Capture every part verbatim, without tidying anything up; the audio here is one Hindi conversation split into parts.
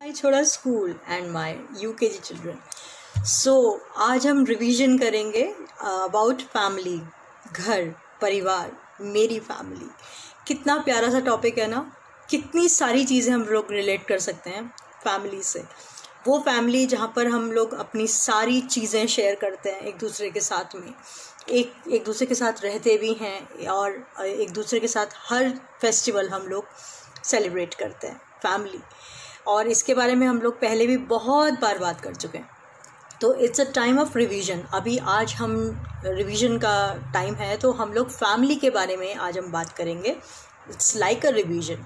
I छोड़ा स्कूल एंड माई यू के जी चिल्ड्रन. सो आज हम रिवीजन करेंगे अबाउट फैमिली, घर, परिवार, मेरी फैमिली. कितना प्यारा सा टॉपिक है ना. कितनी सारी चीज़ें हम लोग रिलेट कर सकते हैं फैमिली से. वो फैमिली जहाँ पर हम लोग अपनी सारी चीज़ें शेयर करते हैं एक दूसरे के साथ में, एक एक दूसरे के साथ रहते भी हैं और एक दूसरे के साथ हर फेस्टिवल हम लोग सेलिब्रेट करते हैं फैमिली. और इसके बारे में हम लोग पहले भी बहुत बार बात कर चुके हैं. तो it's a time of revision. अभी आज हम रिवीजन का टाइम है, तो हम लोग फैमिली के बारे में आज हम बात करेंगे. It's like a revision.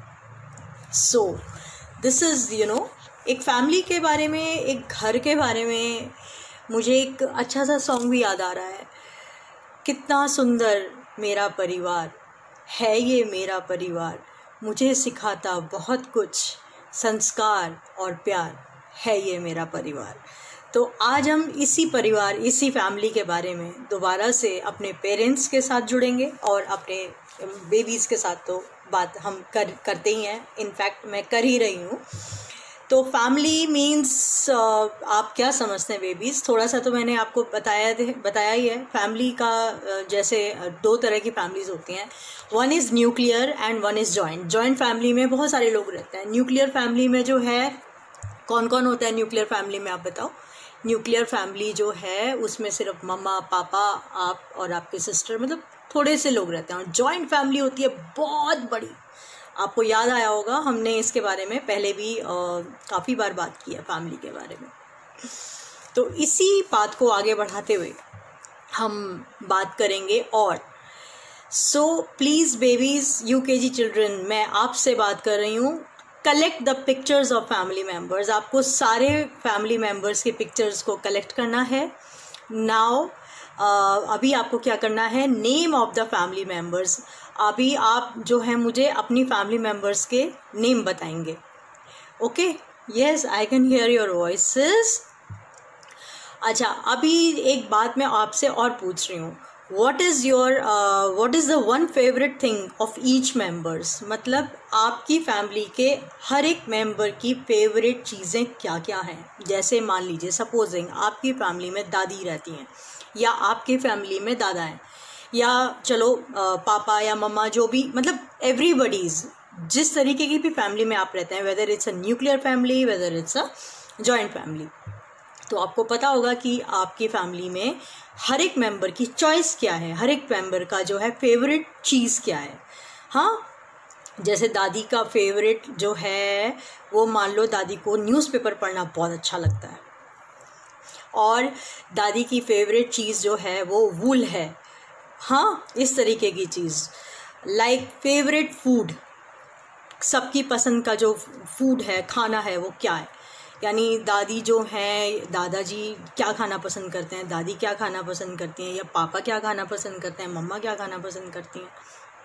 So this is you know एक फैमिली के बारे में, एक घर के बारे में मुझे एक अच्छा सा सॉन्ग भी याद आ रहा है. कितना सुंदर मेरा परिवार है, ये मेरा परिवार मुझे सिखाता बहुत कुछ, संस्कार और प्यार है ये मेरा परिवार. तो आज हम इसी परिवार, इसी फैमिली के बारे में दोबारा से अपने पेरेंट्स के साथ जुड़ेंगे और अपने बेबीज़ के साथ तो बात हम कर करते ही हैं. इनफैक्ट मैं कर ही रही हूँ. तो फैमिली मीन्स आप क्या समझते हैं बेबीज़? थोड़ा सा तो मैंने आपको बताया बताया ही है. फैमिली का uh, जैसे दो तरह की फैमिलीज़ होती हैं. One is nuclear and one is joint. Joint family में बहुत सारे लोग रहते हैं. न्यूक्लियर फैमिली में जो है, कौन कौन होता है न्यूक्लियर फैमिली में, आप बताओ. न्यूक्लियर फैमिली जो है उसमें सिर्फ मम्मा पापा, आप और आपके सिस्टर, मतलब थोड़े से लोग रहते हैं. और जॉइंट फैमिली होती है बहुत बड़ी. आपको याद आया होगा, हमने इसके बारे में पहले भी काफ़ी बार बात की है फैमिली के बारे में. तो इसी बात को आगे बढ़ाते हुए हम बात करेंगे. और सो प्लीज़ बेबीज़, यू के जी चिल्ड्रन, मैं आपसे बात कर रही हूँ. Collect the pictures of family members. आपको सारे फैमिली मेम्बर्स के पिक्चर्स को कलेक्ट करना है. नाउ uh, अभी आपको क्या करना है, name of the family members. अभी आप जो है मुझे अपनी फैमिली मेम्बर्स के नेम बताएंगे. Okay, yes, I can hear your voices. अच्छा, अभी एक बात मैं आपसे और पूछ रही हूँ. What is your what is the one favourite thing of each members. मतलब आपकी फैमिली के हर एक मेम्बर की फेवरेट चीज़ें क्या क्या हैं. जैसे मान लीजिए, सपोजिंग आपकी फैमिली में दादी रहती हैं, या आपकी फैमिली में दादा हैं, या चलो पापा या मम्मा, जो भी, मतलब एवरीबडीज़, जिस तरीके की भी फैमिली में आप रहते हैं, whether it's a nuclear family, whether it's a joint family, तो आपको पता होगा कि आपकी फैमिली में हर एक मेंबर की चॉइस क्या है, हर एक मेंबर का जो है फेवरेट चीज़ क्या है. हाँ, जैसे दादी का फेवरेट जो है वो, मान लो दादी को न्यूज़पेपर पढ़ना बहुत अच्छा लगता है, और दादी की फेवरेट चीज़ जो है वो वूल है. हाँ, इस तरीके की चीज़. लाइक फेवरेट फूड, सबकी पसंद का जो फूड है, खाना है, वो क्या है. यानी दादी जो हैं, दादाजी क्या खाना पसंद करते हैं, दादी क्या खाना पसंद करती हैं, या पापा क्या खाना पसंद करते हैं, मम्मा क्या खाना पसंद करती हैं.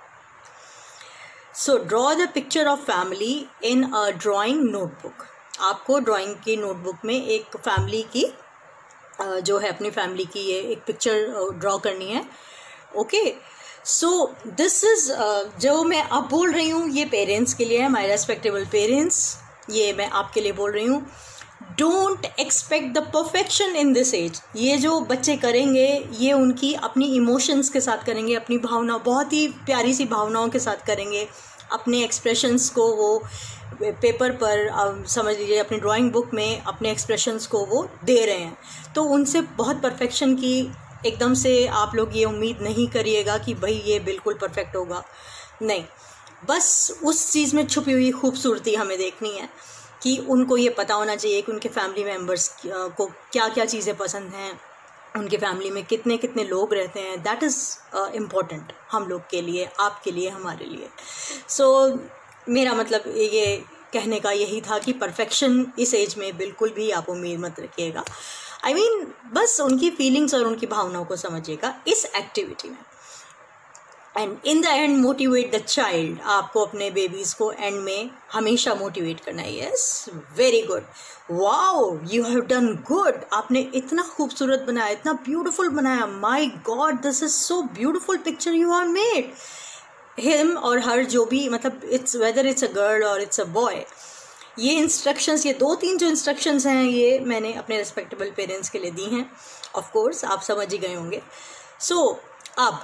So draw the picture of family in a drawing notebook. आपको ड्राइंग की नोटबुक में एक फैमिली की जो है, अपनी फैमिली की ये एक पिक्चर ड्रॉ करनी है. ओके, सो दिस इज़, जो मैं अब बोल रही हूँ ये पेरेंट्स के लिए है, माय रेस्पेक्टेबल पेरेंट्स, ये मैं आपके लिए बोल रही हूँ. Don't expect the perfection in this age. ये जो बच्चे करेंगे, ये उनकी अपनी इमोशंस के साथ करेंगे, अपनी भावना, बहुत ही प्यारी सी भावनाओं के साथ करेंगे. अपने एक्सप्रेशंस को वो पेपर पर, समझ लीजिए अपनी ड्राइंग बुक में अपने एक्सप्रेशंस को वो दे रहे हैं. तो उनसे बहुत परफेक्शन की एकदम से आप लोग ये उम्मीद नहीं करिएगा कि भाई ये बिल्कुल परफेक्ट होगा. नहीं, बस उस चीज़ में छुपी हुई खूबसूरती हमें देखनी है कि उनको ये पता होना चाहिए कि उनके फैमिली मेम्बर्स को क्या क्या चीज़ें पसंद हैं, उनके फैमिली में कितने कितने लोग रहते हैं. दैट इज़ इम्पॉर्टेंट हम लोग के लिए, आपके लिए, हमारे लिए. सो so, मेरा मतलब ये कहने का यही था कि परफेक्शन इस एज में बिल्कुल भी आप उम्मीद मत रखिएगा. आई I मीन mean, बस उनकी फीलिंग्स और उनकी भावनाओं को समझिएगा इस एक्टिविटी में. And in the end motivate the child. आपको अपने बेबीज़ को एंड में हमेशा मोटिवेट करना है. Yes, very good, wow, you have done good. आपने इतना खूबसूरत बनाया, इतना ब्यूटीफुल बनाया. My god, this is so beautiful picture you have made. Him और हर, जो भी, मतलब it's whether it's a girl और इट्स अ बॉय, ये इंस्ट्रक्शंस, ये दो तीन जो इंस्ट्रक्शंस हैं, ये मैंने अपने रिस्पेक्टेबल पेरेंट्स के लिए दी हैं। ऑफ कोर्स आप समझ ही गए होंगे। सो so, अब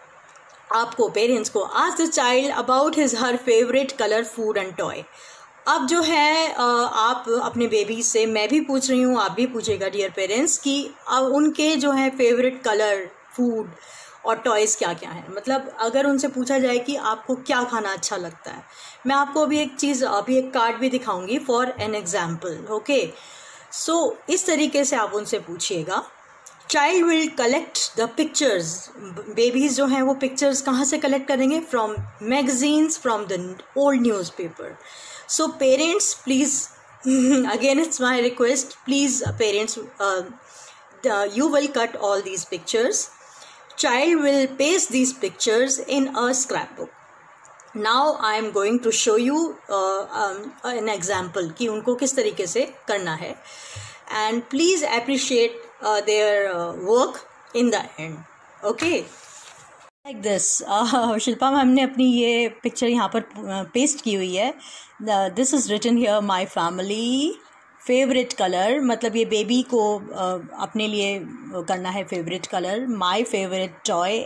आपको पेरेंट्स को ask the child about his her favourite colour, food and toy. अब जो है आप अपने बेबी से, मैं भी पूछ रही हूँ, आप भी पूछेगा डियर पेरेंट्स, कि अब उनके जो है फेवरेट कलर, फूड और टॉयज़ क्या क्या है। मतलब अगर उनसे पूछा जाए कि आपको क्या खाना अच्छा लगता है, मैं आपको अभी एक चीज़, अभी एक कार्ड भी दिखाऊंगी for an example. Okay, so इस तरीके से आप उनसे पूछिएगा। Child will collect the pictures. Babies जो हैं वो पिक्चर्स कहाँ से कलेक्ट करेंगे? From magazines, from the old newspaper. So parents, please, again it's my request, please uh, parents, uh, the, you will cut all these pictures. Child will paste these pictures in a scrapbook. Now I am going to show you uh, um, an example कि उनको किस तरीके से करना है, and please appreciate uh, their uh, work in the end. Okay. Like this. Shilpa ma'am ने अपनी ये पिक्चर यहाँ पर पेस्ट की हुई है। This is written here my family favourite colour, मतलब ये बेबी को uh, अपने लिए करना है favourite colour. My favourite toy,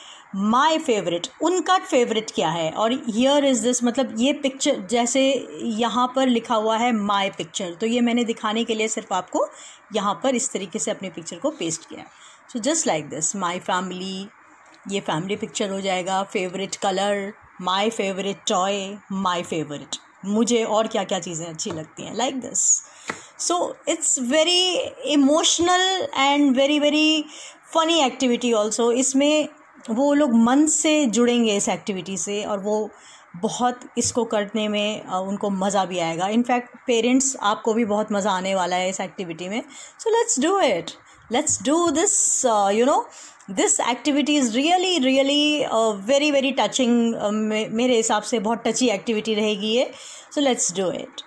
my favourite, उनका फेवरेट क्या है। और हियर इज़ दिस, मतलब ये पिक्चर जैसे यहाँ पर लिखा हुआ है माय पिक्चर, तो ये मैंने दिखाने के लिए सिर्फ आपको यहाँ पर इस तरीके से अपनी पिक्चर को पेस्ट किया है। So just like this, my family, ये फैमिली पिक्चर हो जाएगा। Favourite colour, my favourite toy, my favourite, मुझे और क्या क्या चीज़ें अच्छी लगती हैं, like this. So it's very emotional and very very funny activity also. इसमें वो लोग मन से जुड़ेंगे इस एक्टिविटी से, और वो बहुत इसको करने में उनको मज़ा भी आएगा। इनफैक्ट पेरेंट्स, आपको भी बहुत मज़ा आने वाला है इस एक्टिविटी में। So let's do it, let's do this, you know this activity is really really very very touching. मेरे हिसाब से बहुत टची एक्टिविटी रहेगी ये। So let's do it.